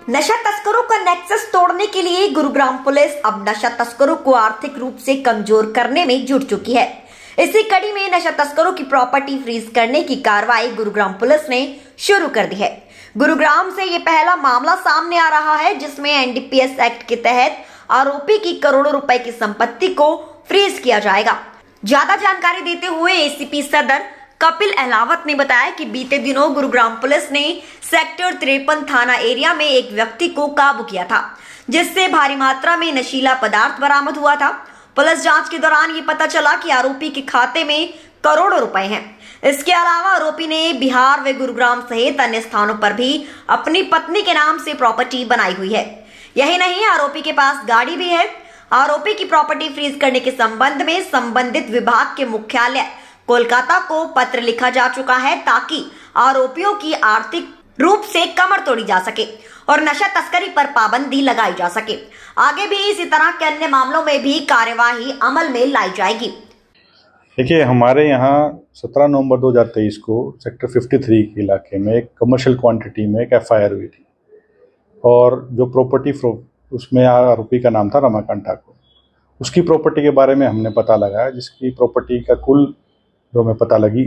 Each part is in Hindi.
नशा तस्करों का नेक्सस तोड़ने के लिए गुरुग्राम पुलिस अब नशा तस्करों को आर्थिक रूप से कमजोर करने में जुट चुकी है। इसी कड़ी में नशा तस्करों की प्रॉपर्टी फ्रीज करने की कार्रवाई गुरुग्राम पुलिस ने शुरू कर दी है। गुरुग्राम से ये पहला मामला सामने आ रहा है जिसमें एनडीपीएस एक्ट के तहत आरोपी की करोड़ों रुपए की संपत्ति को फ्रीज किया जाएगा। ज्यादा जानकारी देते हुए एसीपी सदर कपिल अहलावत ने बताया कि बीते दिनों गुरुग्राम पुलिस ने सेक्टर 53 थाना एरिया में एक व्यक्ति को काबू किया था, जिससे भारी मात्रा में नशीला पदार्थ बरामद हुआ था। पुलिस जांच के दौरान ये पता चला कि आरोपी के खाते में करोड़ों रुपए हैं। इसके अलावा आरोपी ने बिहार व गुरुग्राम सहित अन्य स्थानों पर भी अपनी पत्नी के नाम से प्रॉपर्टी बनाई हुई है। यही नहीं, आरोपी के पास गाड़ी भी है। आरोपी की प्रॉपर्टी फ्रीज करने के संबंध में संबंधित विभाग के मुख्यालय कोलकाता को पत्र लिखा जा चुका है ताकि आरोपियों की आर्थिक रूप से कमर तोड़ी जा सके और नशा तस्करी पर पाबंदी लगाई जा सके। आगे भी इसी तरह के अन्य मामलों में भी कार्यवाही अमल में लाई जाएगी। देखिए, हमारे यहाँ 17 नवंबर 2023 को सेक्टर 53 के इलाके में एक कमर्शियल क्वांटिटी में एक एफआईआर हुई थी और जो प्रॉपर्टी उसमें आरोपी का नाम था रमाकांत ठाकुर। उसकी प्रॉपर्टी के बारे में हमने पता लगाया, जिसकी प्रॉपर्टी का कुल जो हमें पता लगी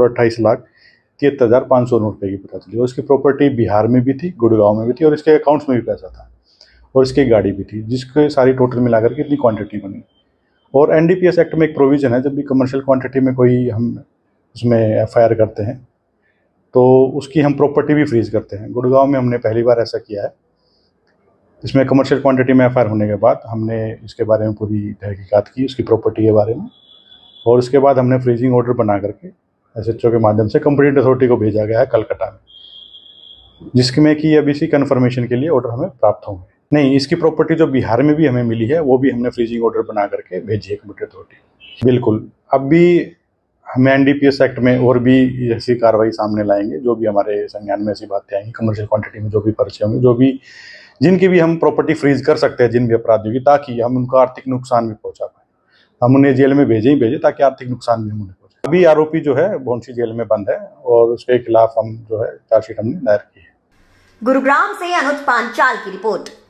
1,28,73,500 रुपये की पता चली। और इसकी प्रॉपर्टी बिहार में भी थी, गुड़गांव में भी थी और इसके अकाउंट्स में भी पैसा था और इसकी गाड़ी भी थी, जिसके सारी टोटल मिलाकर के इतनी क्वांटिटी बनी। और एनडीपीएस एक्ट में एक प्रोविजन है, जब भी कमर्शियल क्वांटिटी में कोई हम उसमें एफआईआर करते हैं तो उसकी हम प्रॉपर्टी भी फ्रीज करते हैं। गुड़गांव में हमने पहली बार ऐसा किया है। इसमें कमर्शियल क्वांटिटी में एफआईआर होने के बाद हमने इसके बारे में पूरी तहकीकात की, उसकी प्रॉपर्टी के बारे में, और उसके बाद हमने फ्रीजिंग ऑर्डर बना करके एसएचओ के माध्यम से कंपीटेंट अथॉरिटी को भेजा गया है कलकत्ता में, जिसमें कि अब इसी कन्फर्मेशन के लिए ऑर्डर हमें प्राप्त होंगे। नहीं, इसकी प्रॉपर्टी जो बिहार में भी हमें मिली है वो भी हमने फ्रीजिंग ऑर्डर बना करके भेजी है कंपीटेंट अथॉरिटी। बिल्कुल, अब भी हमें एनडीपीएस एक्ट में और भी ऐसी कार्रवाई सामने लाएंगे। जो भी हमारे संज्ञान में ऐसी बातें आएंगी, कमर्शियल क्वांटिटी में जो भी पर्चे होंगे, जो भी जिनकी भी हम प्रॉपर्टी फ्रीज कर सकते हैं जिन भी अपराधियों की, ताकि हम उनको आर्थिक नुकसान भी पहुंचा पाए। हम उन्हें जेल में भेजे ताकि आर्थिक नुकसान भी हम उन्हें पहुंचे। अभी आरोपी जो है भोंसी जेल में बंद है और उसके खिलाफ हम जो है चार्जशीट हमने दायर की है। गुरुग्राम से अनुज पांचाल की रिपोर्ट।